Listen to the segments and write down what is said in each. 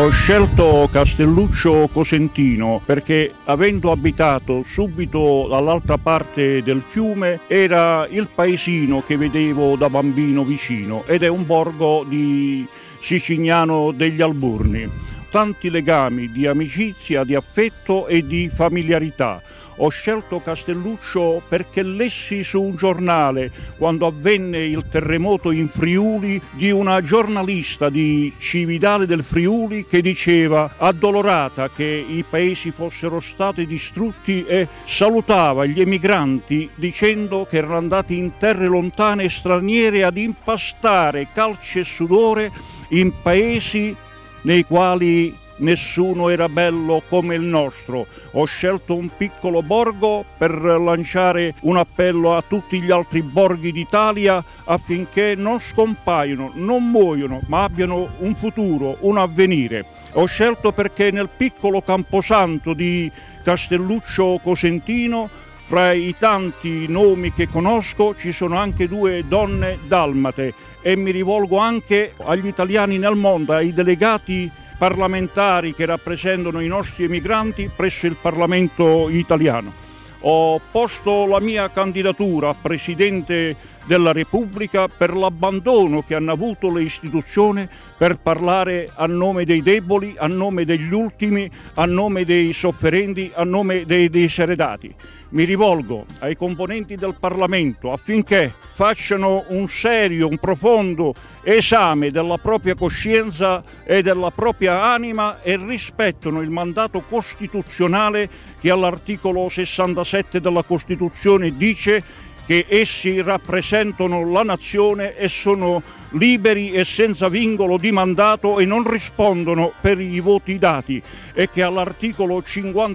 Ho scelto Castelluccio Cosentino perché, avendo abitato subito dall'altra parte del fiume, era il paesino che vedevo da bambino vicino, ed è un borgo di Sicignano degli Alburni. Tanti legami di amicizia, di affetto e di familiarità. Ho scelto Castelluccio perché lessi su un giornale, quando avvenne il terremoto in Friuli, di una giornalista di Cividale del Friuli che diceva, addolorata che i paesi fossero stati distrutti, e salutava gli emigranti dicendo che erano andati in terre lontane e straniere ad impastare calce e sudore in paesi nei quali nessuno era bello come il nostro. Ho scelto un piccolo borgo per lanciare un appello a tutti gli altri borghi d'Italia affinché non scompaiono, non muoiono, ma abbiano un futuro, un avvenire. Ho scelto perché nel piccolo camposanto di Castelluccio Cosentino, fra i tanti nomi che conosco, ci sono anche 2 donne dalmate, e mi rivolgo anche agli italiani nel mondo, ai delegati parlamentari che rappresentano i nostri emigranti presso il Parlamento italiano. Ho posto la mia candidatura a Presidente della Repubblica per l'abbandono che hanno avuto le istituzioni per parlare a nome dei deboli, a nome degli ultimi, a nome dei sofferenti, a nome dei diseredati. Mi rivolgo ai componenti del Parlamento affinché facciano un serio, un profondo esame della propria coscienza e della propria anima e rispettino il mandato costituzionale che all'articolo 67 della Costituzione dice che essi rappresentano la nazione e sono liberi e senza vincolo di mandato e non rispondono per i voti dati, e che all'articolo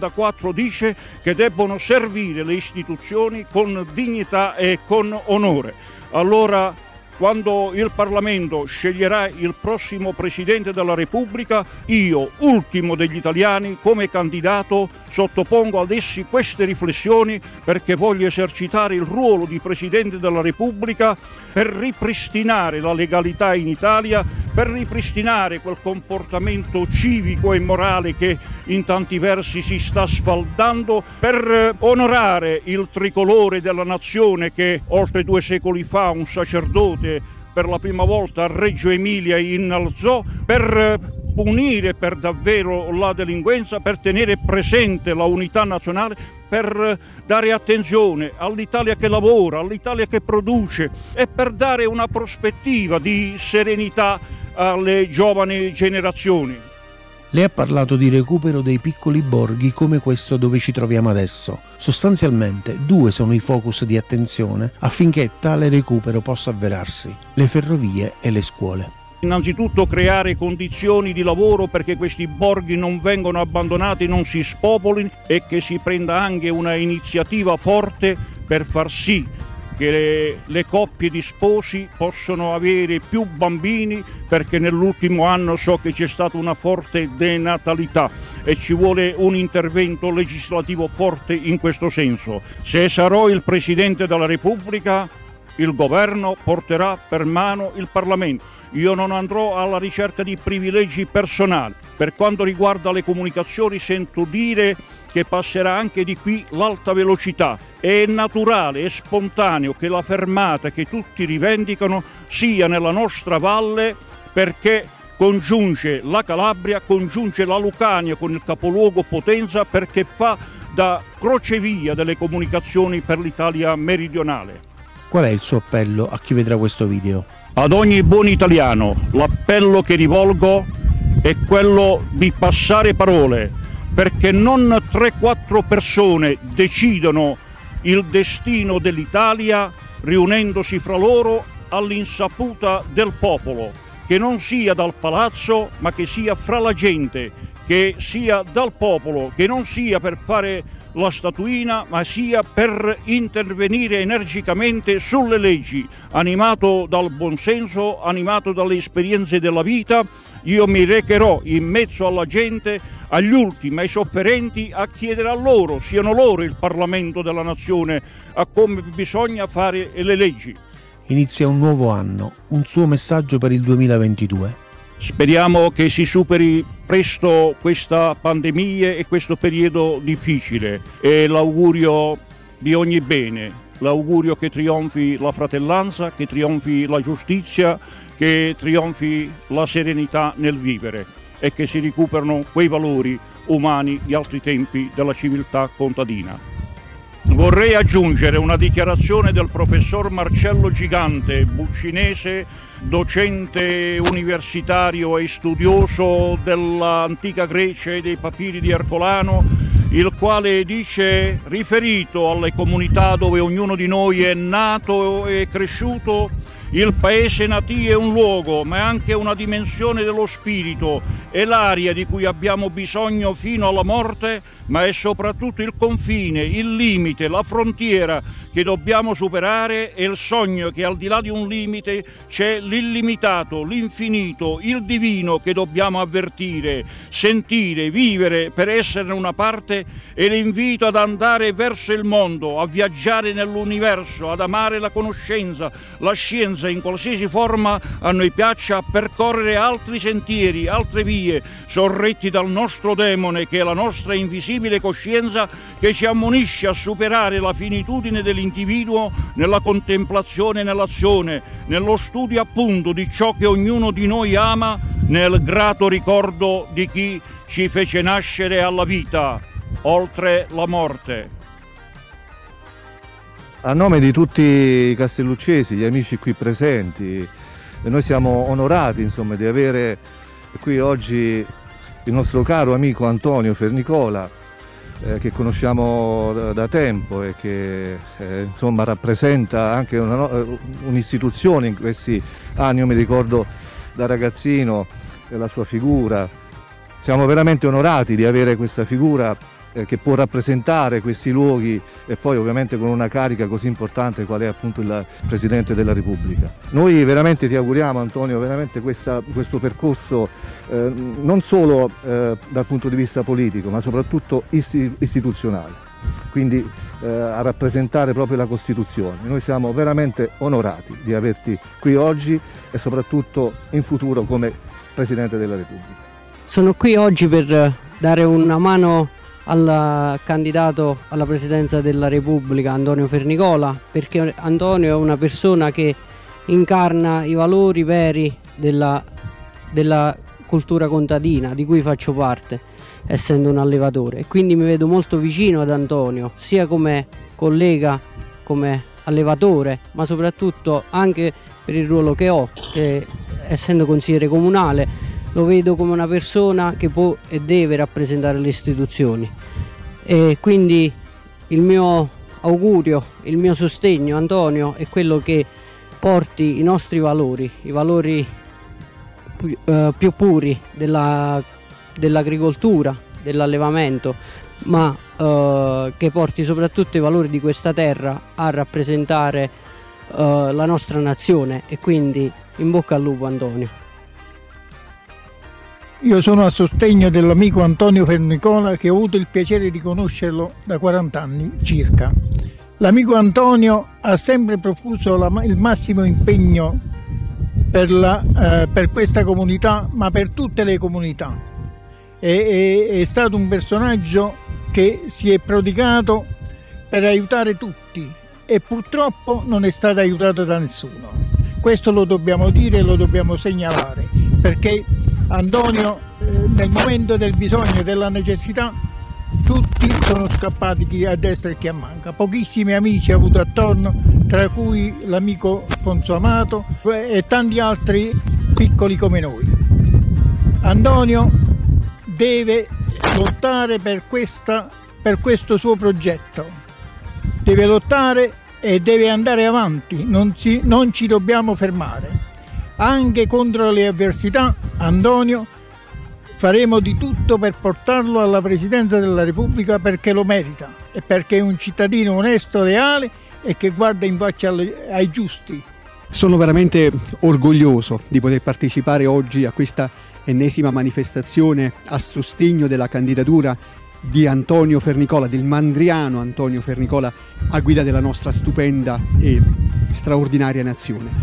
54 dice che debbono servire le istituzioni con dignità e con onore. Allora, quando il Parlamento sceglierà il prossimo Presidente della Repubblica, io, ultimo degli italiani, come candidato, sottopongo ad essi queste riflessioni, perché voglio esercitare il ruolo di Presidente della Repubblica per ripristinare la legalità in Italia, per ripristinare quel comportamento civico e morale che in tanti versi si sta sfaldando, per onorare il tricolore della nazione che oltre 2 secoli fa un sacerdote per la prima volta a Reggio Emilia innalzò, per punire per davvero la delinquenza, per tenere presente la unità nazionale, per dare attenzione all'Italia che lavora, all'Italia che produce, e per dare una prospettiva di serenità alle giovani generazioni. Lei ha parlato di recupero dei piccoli borghi come questo dove ci troviamo adesso. Sostanzialmente 2 sono i focus di attenzione affinché tale recupero possa avverarsi: le ferrovie e le scuole. Innanzitutto creare condizioni di lavoro perché questi borghi non vengano abbandonati, non si spopolino, e che si prenda anche una iniziativa forte per far sì che le coppie di sposi possano avere più bambini, perché nell'ultimo anno so che c'è stata una forte denatalità e ci vuole un intervento legislativo forte in questo senso. Se sarò il Presidente della Repubblica, il governo porterà per mano il Parlamento. Io non andrò alla ricerca di privilegi personali. Per quanto riguarda le comunicazioni, sento dire che passerà anche di qui l'alta velocità. È naturale e spontaneo che la fermata che tutti rivendicano sia nella nostra valle, perché congiunge la Calabria, congiunge la Lucania con il capoluogo Potenza, perché fa da crocevia delle comunicazioni per l'Italia meridionale. Qual è il suo appello a chi vedrà questo video? Ad ogni buon italiano l'appello che rivolgo è quello di passare parole, perché non 3-4 persone decidono il destino dell'Italia riunendosi fra loro all'insaputa del popolo, che non sia dal palazzo ma che sia fra la gente, che sia dal popolo, che non sia per fare la statuina ma sia per intervenire energicamente sulle leggi, animato dal buonsenso, animato dalle esperienze della vita. Io mi recherò in mezzo alla gente, agli ultimi, ai sofferenti, a chiedere a loro, siano loro il Parlamento della nazione, a come bisogna fare le leggi. Inizia un nuovo anno, un suo messaggio per il 2022? Speriamo che si superi presto questa pandemia e questo periodo difficile, e l'augurio di ogni bene, l'augurio che trionfi la fratellanza, che trionfi la giustizia, che trionfi la serenità nel vivere e che si recuperino quei valori umani di altri tempi della civiltà contadina. Vorrei aggiungere una dichiarazione del professor Marcello Gigante, buccinese, docente universitario e studioso dell'antica Grecia e dei papiri di Ercolano, il quale dice, riferito alle comunità dove ognuno di noi è nato e cresciuto: il paese natio è un luogo, ma è anche una dimensione dello spirito, è l'aria di cui abbiamo bisogno fino alla morte, ma è soprattutto il confine, il limite, la frontiera che dobbiamo superare, e il sogno che al di là di un limite c'è l'illimitato, l'infinito, il divino che dobbiamo avvertire, sentire, vivere per esserne una parte, e l'invito ad andare verso il mondo, a viaggiare nell'universo, ad amare la conoscenza, la scienza in qualsiasi forma a noi piaccia, a percorrere altri sentieri, altre vie, sorretti dal nostro demone che è la nostra invisibile coscienza, che ci ammonisce a superare la finitudine dell'individuo nella contemplazione e nell'azione, nello studio appunto di ciò che ognuno di noi ama, nel grato ricordo di chi ci fece nascere alla vita, oltre la morte. A nome di tutti i castelluccesi, gli amici qui presenti, noi siamo onorati insomma, di avere qui oggi il nostro caro amico Antonio Fernicola, che conosciamo da tempo e che insomma, rappresenta anche un'istituzione in questi anni. Io mi ricordo da ragazzino la sua figura. Siamo veramente onorati di avere questa figura che può rappresentare questi luoghi, e poi ovviamente con una carica così importante qual è appunto il Presidente della Repubblica. Noi veramente ti auguriamo, Antonio, veramente questo percorso non solo dal punto di vista politico, ma soprattutto istituzionale, quindi a rappresentare proprio la Costituzione. Noi siamo veramente onorati di averti qui oggi e soprattutto in futuro come Presidente della Repubblica. Sono qui oggi per dare una mano al candidato alla presidenza della Repubblica Antonio Fernicola, perché Antonio è una persona che incarna i valori veri della cultura contadina di cui faccio parte, essendo un allevatore, e quindi mi vedo molto vicino ad Antonio, sia come collega, come allevatore, ma soprattutto anche per il ruolo che ho, che essendo consigliere comunale lo vedo come una persona che può e deve rappresentare le istituzioni, e quindi il mio augurio, il mio sostegno, Antonio, è quello che porti i nostri valori, i valori più puri dell'agricoltura, dell'allevamento, ma che porti soprattutto i valori di questa terra a rappresentare la nostra nazione, e quindi in bocca al lupo, Antonio. Io sono a sostegno dell'amico Antonio Fernicola, che ho avuto il piacere di conoscerlo da 40 anni circa. L'amico Antonio ha sempre profuso il massimo impegno per questa comunità, ma per tutte le comunità. È stato un personaggio che si è prodigato per aiutare tutti, e purtroppo non è stato aiutato da nessuno. Questo lo dobbiamo dire e lo dobbiamo segnalare, perché Antonio nel momento del bisogno e della necessità tutti sono scappati, chi a destra e chi a manca. Pochissimi amici ha avuto attorno, tra cui l'amico Fonso Amato e tanti altri piccoli come noi. Antonio deve lottare per questo suo progetto, deve lottare e deve andare avanti, non ci dobbiamo fermare. Anche contro le avversità, Antonio, faremo di tutto per portarlo alla Presidenza della Repubblica, perché lo merita e perché è un cittadino onesto, leale e che guarda in faccia ai giusti. Sono veramente orgoglioso di poter partecipare oggi a questa ennesima manifestazione a sostegno della candidatura di Antonio Fernicola, del mandriano Antonio Fernicola, a guida della nostra stupenda e straordinaria nazione.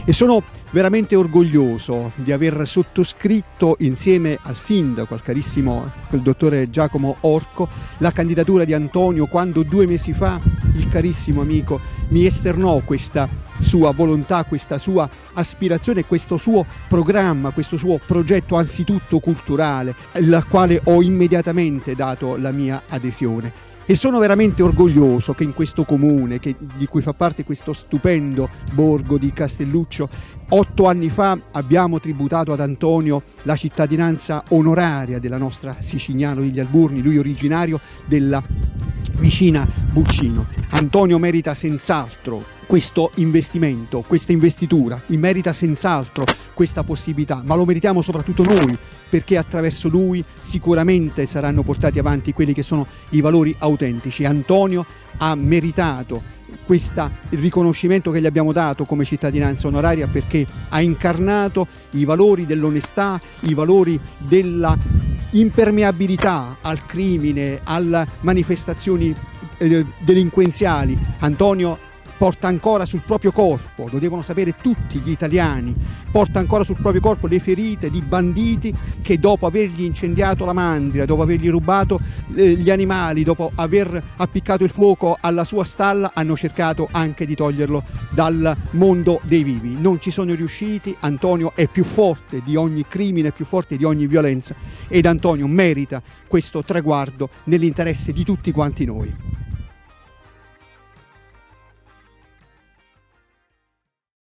E sono veramente orgoglioso di aver sottoscritto insieme al sindaco, al carissimo il dottore Giacomo Orco, la candidatura di Antonio, quando 2 mesi fa il carissimo amico mi esternò questa sua volontà, questa sua aspirazione, questo suo programma, questo suo progetto anzitutto culturale, al quale ho immediatamente dato la mia adesione. E sono veramente orgoglioso che in questo comune, di cui fa parte questo stupendo borgo di Castelluccio, 8 anni fa abbiamo tributato ad Antonio la cittadinanza onoraria della nostra Sicignano degli Alburni, lui originario della vicina Buccino. Antonio merita senz'altro questo investimento, questa investitura, merita senz'altro questa possibilità, ma lo meritiamo soprattutto noi, perché attraverso lui sicuramente saranno portati avanti quelli che sono i valori autentici. Antonio ha meritato il riconoscimento che gli abbiamo dato come cittadinanza onoraria, perché ha incarnato i valori dell'onestà, i valori della impermeabilità al crimine, alle manifestazioni delinquenziali. Antonio porta ancora sul proprio corpo, lo devono sapere tutti gli italiani, porta ancora sul proprio corpo le ferite di banditi che dopo avergli incendiato la mandria, dopo avergli rubato gli animali, dopo aver appiccato il fuoco alla sua stalla, hanno cercato anche di toglierlo dal mondo dei vivi. Non ci sono riusciti. Antonio è più forte di ogni crimine, è più forte di ogni violenza, ed Antonio merita questo traguardo nell'interesse di tutti quanti noi.